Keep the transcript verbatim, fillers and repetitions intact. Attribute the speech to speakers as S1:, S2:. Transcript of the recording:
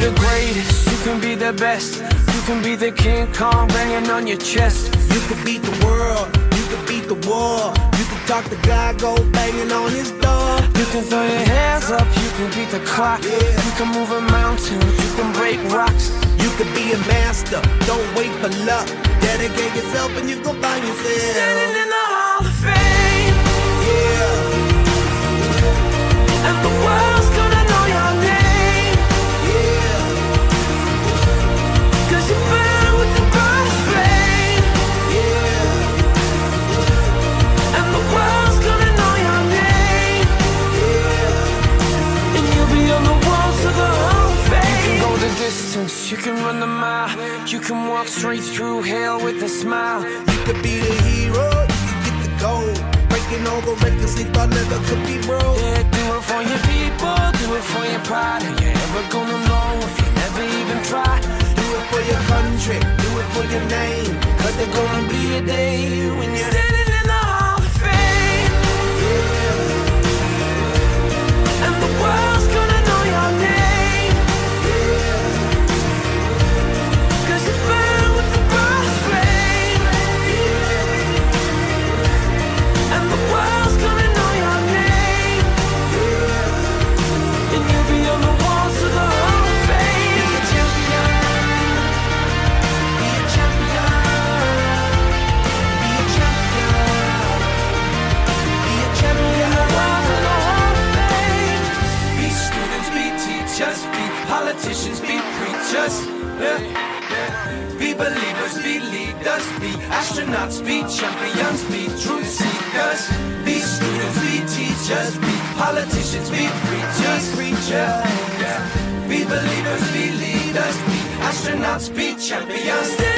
S1: the greatest, you can be the best. You can be the King Kong banging on your chest.
S2: You can beat the world, you can beat the war. You can talk to God, go banging on his door.
S1: You can throw your hands up, you can beat the clock.
S2: Yeah.
S1: You can move a mountain, you can break rocks.
S2: You can be a master, don't wait for luck. Dedicate yourself and you gon' find yourself
S1: Standing in the Hall of Fame.
S2: Yeah.
S1: And the world's gonna know your name.
S2: Yeah.
S1: Cause you burn with the brightest flame.
S2: Yeah.
S1: And the world's gonna know your name.
S2: Yeah.
S1: And you'll be on the walls of the Hall of Fame. You can go the distance, you can run the mile. You can walk straight through hell with a smile.
S2: You could be the hero, you can get the gold. Breaking all the records they thought never could be broke.
S1: Yeah, do it for your people, do it for your pride. Are you ever gonna know if you never even try?
S2: Do it for your country, do it for your name.
S1: Cause there's gonna be a day when you're standing in the Hall of Fame.
S2: Yeah.
S1: And the world's gonna know your name.
S2: Yeah.
S1: Cause you burn with the brightest flame.
S2: Yeah.
S1: And the world's gonna know your name.
S2: Yeah.
S1: And you'll be on the walls of the Hall of Fame.
S2: Be a champion. Be a champion. Be a champion. Be a champion.
S1: Walls of the Hall of Fame.
S3: Be students, be teachers, be politicians, be preachers. Yeah, yeah. Be believers, be leaders, be astronauts, be champions, be truth seekers. Be students, be teachers, be politicians, be preachers, preachers. Yeah. Be believers, be leaders, be astronauts, be champions.